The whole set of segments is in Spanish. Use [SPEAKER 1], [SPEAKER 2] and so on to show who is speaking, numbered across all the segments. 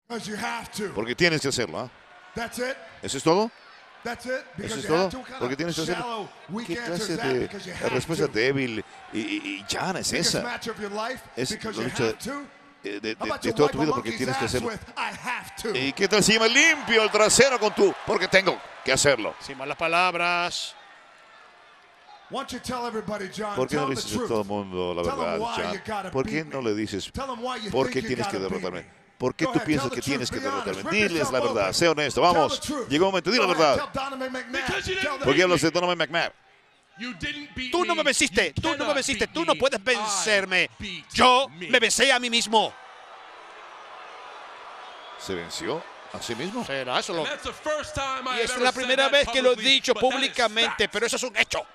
[SPEAKER 1] Porque tienes que hacerlo. ¿Ah? ¿Eso es todo? ¿Eso es todo? Porque tienes que hacerlo. ¿Qué clase de respuesta débil y llana es esa? Es la lucha de toda tu vida porque tienes que hacerlo. ¿Y qué tal si me limpio el trasero con tú? Porque tengo que hacerlo.
[SPEAKER 2] Sin malas palabras.
[SPEAKER 1] ¿Por qué no le dices a todo el mundo la verdad, John? ¿Por qué no le dices por qué tienes que derrotarme? ¿Por qué tú piensas que tienes que derrotarme? Diles la verdad, sé honesto, vamos. Llegó un momento, di la verdad. ¿Por qué hablas de Donovan McNabb?
[SPEAKER 2] Tú no me venciste, tú no me venciste, tú no puedes vencerme. Yo me vencé a mí mismo.
[SPEAKER 1] ¿Se venció a sí mismo?
[SPEAKER 2] ¿Será eso? Y es la primera vez que lo he dicho públicamente, pero eso es un hecho.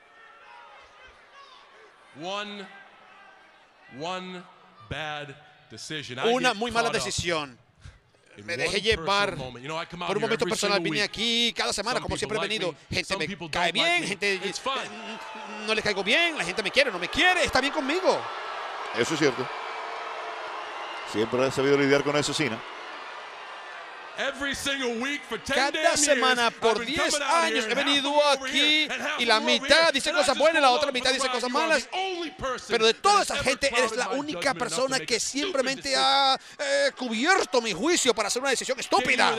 [SPEAKER 2] Una muy mala decisión. Me dejé llevar por un momento personal. Vine aquí cada semana, como siempre he venido. Gente me cae bien, gente no le caigo bien, la gente me quiere, no me quiere, está bien conmigo.
[SPEAKER 1] Eso es cierto. Siempre he sabido lidiar con eso, sí, ¿no?
[SPEAKER 2] Cada semana por 10 años he venido aquí y la mitad dice cosas buenas y la otra mitad dice cosas malas. Pero de toda esa gente eres la única persona que simplemente ha cubierto mi juicio para hacer una decisión estúpida.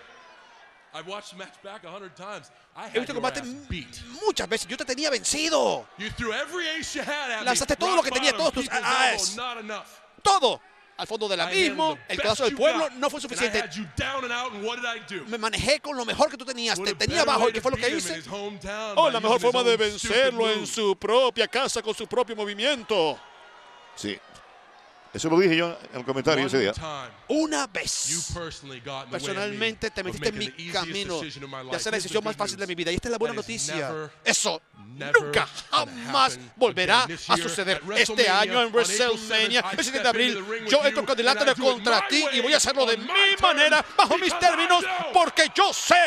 [SPEAKER 2] He visto combate muchas veces. Yo te tenía vencido. Lanzaste todo lo que tenía, todos tus AAs. Todo. Al fondo del abismo, el pedazo del pueblo no fue suficiente. Me manejé con lo mejor que tú tenías. Te tenía abajo. ¿Y qué fue lo que hice? Oh, la mejor forma de vencerlo en su propia casa con su propio movimiento.
[SPEAKER 1] Sí. Eso lo dije yo en el comentario ese día.
[SPEAKER 2] Una vez, personalmente, te metiste en mi camino de hacer la decisión más fácil de mi vida. Y esta es la buena noticia. Eso nunca, jamás volverá a suceder. Este año en WrestleMania, el 7 de abril, yo entro en cuadrilátero contra ti y voy a hacerlo de mi manera, bajo mis términos, porque yo sé.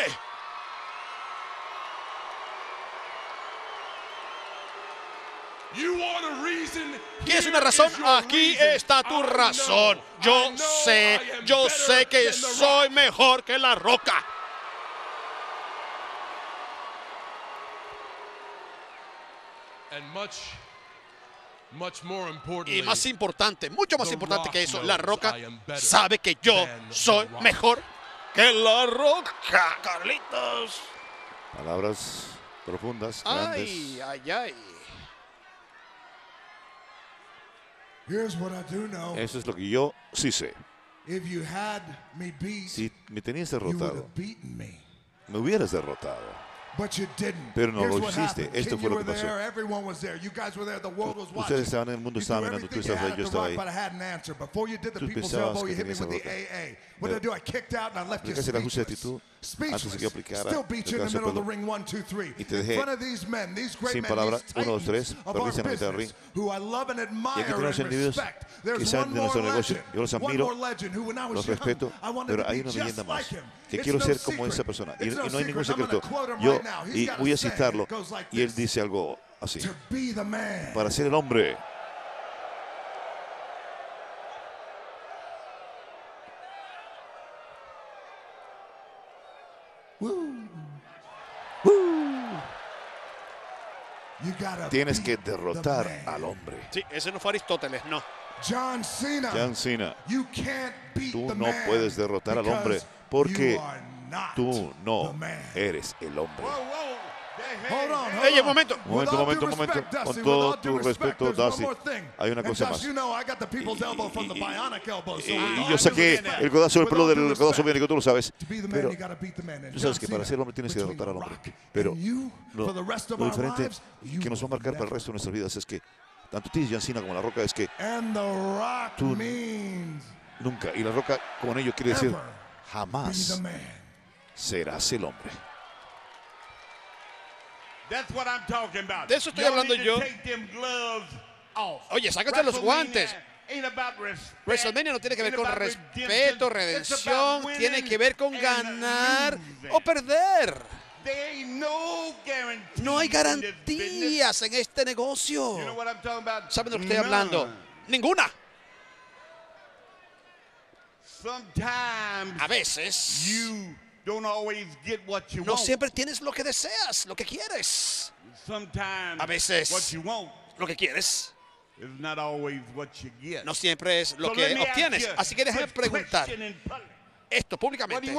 [SPEAKER 2] ¿Quieres una razón? Aquí está tu razón. Yo sé que soy mejor que La Roca. Y más importante, mucho más importante que eso, La Roca sabe que yo soy mejor que La Roca, Carlitos.
[SPEAKER 1] Palabras profundas, grandes.
[SPEAKER 2] Ay, ay, ay.
[SPEAKER 1] Eso es lo que yo sí sé. Si me tenías derrotado, me hubieras derrotado. Pero no lo hiciste. Esto fue lo que pasó. Ustedes estaban en el mundo, estaban mirando, tú estabas ahí, yo estaba ahí. Tú pensabas que tenías derrota. Aplicaste el ajuste de actitud antes de que yo aplicara y te dejé sin palabra, 1, 2, 3, perdiste en la mitad del ring. Y aquí tenemos individuos que saben de nuestro negocio. Yo los admiro, los respeto, pero hay una leyenda más, que quiero ser como esa persona. Y no hay ningún secreto. Yo voy a citarlo, y él dice algo así: para ser el hombre. Tienes que derrotar al hombre.
[SPEAKER 2] Sí, ese no fue Aristóteles, no.
[SPEAKER 1] John Cena, tú no puedes derrotar al hombre porque tú no eres el hombre.
[SPEAKER 2] Ey, un momento.
[SPEAKER 1] Un momento. Con todo tu respeto, Dusty, hay una cosa más. Y yo saqué el codazo del pelo del codazo biónico, tú lo sabes. Pero tú sabes que para ser hombre tienes que derrotar al hombre. Pero lo diferente que nos va a marcar para el resto de nuestras vidas es que tanto tú, John Cena, como La Roca, es que tú nunca, y La Roca con ello quiere decir jamás serás el hombre.
[SPEAKER 2] De eso estoy hablando yo. Oye, sácate los guantes. WrestleMania no tiene que ver con respeto, redención, tiene que ver con ganar o perder. No hay garantías en este negocio. ¿Saben de lo que estoy hablando? Ninguna. A veces no siempre tienes lo que deseas, lo que quieres. A veces lo que quieres no siempre es lo que obtienes. Así que déjame preguntar esto públicamente.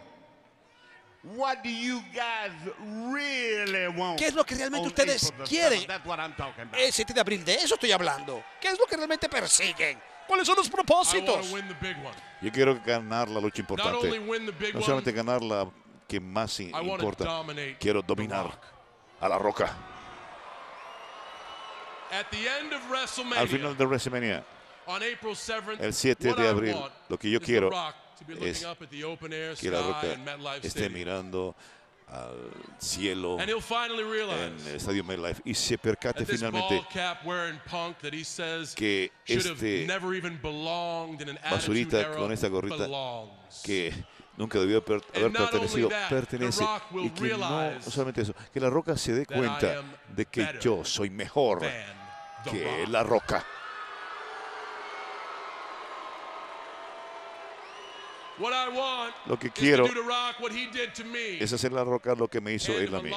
[SPEAKER 2] ¿Qué es lo que realmente ustedes quieren el 7 de abril? De eso estoy hablando. ¿Qué es lo que realmente persiguen? ¿Cuáles son los propósitos?
[SPEAKER 1] Yo quiero ganar la lucha importante. No solamente ganar la que más importa. Quiero dominar a La Roca. Al final de WrestleMania, el 7 de abril, lo que yo quiero es que La Roca esté mirando al cielo en el estadio MetLife y se percate finalmente que este basurita con esta gorrita que nunca debió haber pertenecido, pertenece, y que no solamente eso, que La Roca se dé cuenta de que yo soy mejor que La Roca. Lo que quiero es hacer La Roca lo que me hizo él a mí.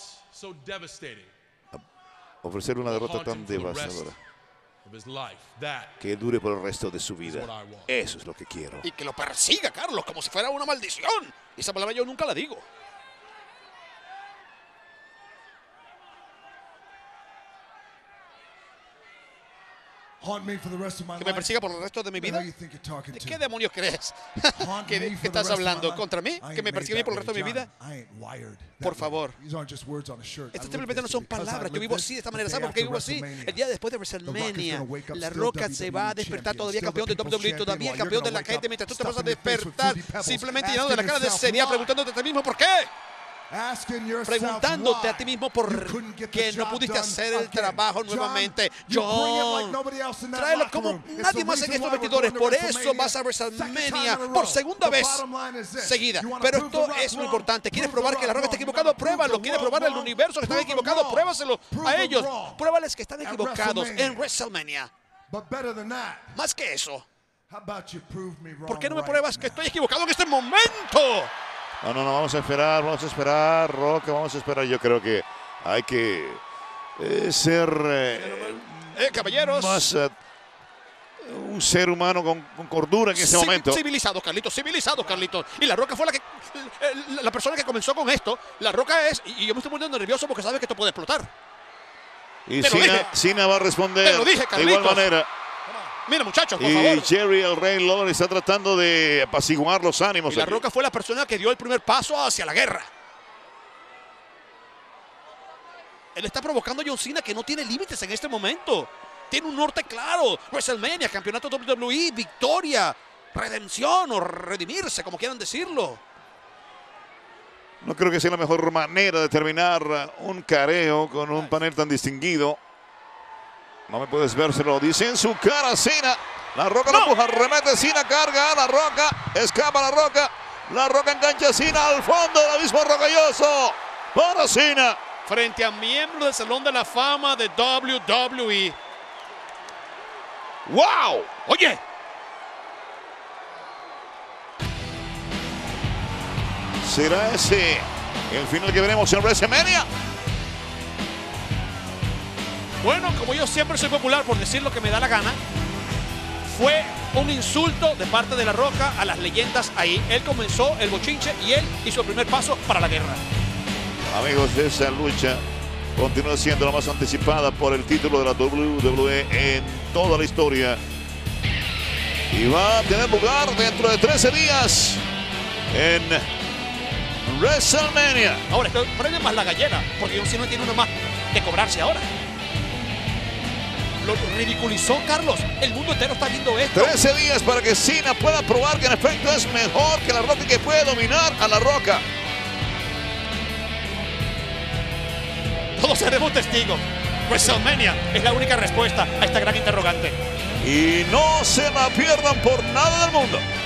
[SPEAKER 1] Ofrecer una derrota tan devastadora que dure por el resto de su vida. Eso es lo que quiero.
[SPEAKER 2] Y que lo persiga, Carlos, como si fuera una maldición. Esa palabra yo nunca la digo. Que me persiga por el resto de mi vida. ¿De qué demonios crees? ¿Que estás hablando contra mí? ¿Que me persiga a mí por el resto de mi vida? Por favor. Estas simplemente no son palabras. Yo vivo así, de esta manera. ¿Sabes por qué vivo así? El día después de WrestleMania, La Roca se va a despertar todavía campeón de WWE, todavía campeón de la gente, mientras tú te vas a despertar simplemente llenado de la cara de sería, preguntándote a ti mismo por qué. Preguntándote a ti mismo por qué no pudiste hacer el trabajo nuevamente. John, tráelo como nadie más en estos vestidores. Por eso vas a WrestleMania por segunda vez seguida. Pero esto es lo importante. ¿Quieres probar que La Roca está equivocado? Pruébalo. ¿Quieres probar al universo que están equivocados? Pruébaselo a ellos. Pruébales que están equivocados en WrestleMania. Más que eso, ¿por qué no me pruebas que estoy equivocado en este momento?
[SPEAKER 1] No, vamos a esperar, Roca, vamos a esperar. Yo creo que hay que ser
[SPEAKER 2] caballeros,
[SPEAKER 1] más un ser humano con cordura en ese momento.
[SPEAKER 2] Civilizado, Carlitos. Y La Roca fue la persona que comenzó con esto. La Roca es, y yo me estoy poniendo nervioso porque sabe que esto puede explotar.
[SPEAKER 1] Y Cena va a responder de igual manera.
[SPEAKER 2] Mira, muchachos, por
[SPEAKER 1] y
[SPEAKER 2] favor.
[SPEAKER 1] Jerry el Rey Lawler está tratando de apaciguar los ánimos.
[SPEAKER 2] Y La Roca fue la persona que dio el primer paso hacia la guerra. Él está provocando a John Cena, que no tiene límites en este momento. Tiene un norte claro. WrestleMania, campeonato WWE, victoria, redención o redimirse, como quieran decirlo.
[SPEAKER 1] No creo que sea la mejor manera de terminar un careo con un panel tan distinguido. No me puedes ver, se lo dice en su cara Cena. La Roca no empuja, remete Cena, carga a La Roca, escapa La Roca. La Roca engancha a Cena al fondo del abismo rocalloso para Cena.
[SPEAKER 2] Frente a miembros del Salón de la Fama de WWE.
[SPEAKER 1] ¡Wow!
[SPEAKER 2] Oye.
[SPEAKER 1] ¿Será ese el final que veremos en WrestleMania?
[SPEAKER 2] Bueno, como yo siempre soy popular por decir lo que me da la gana, fue un insulto de parte de La Roca a las leyendas ahí. Él comenzó el bochinche y él hizo el primer paso para la guerra.
[SPEAKER 1] Amigos, esa lucha continúa siendo la más anticipada por el título de la WWE en toda la historia. Y va a tener lugar dentro de 13 días en WrestleMania.
[SPEAKER 2] Ahora, esto premia más la gallera, porque John Cena tiene una más que cobrarse ahora. Lo ridiculizó, Carlos. El mundo entero está viendo esto.
[SPEAKER 1] 13 días para que Cena pueda probar que en efecto es mejor que La Roca y que puede dominar a La Roca.
[SPEAKER 2] Todos seremos testigos. WrestleMania es la única respuesta a esta gran interrogante.
[SPEAKER 1] Y no se la pierdan por nada del mundo.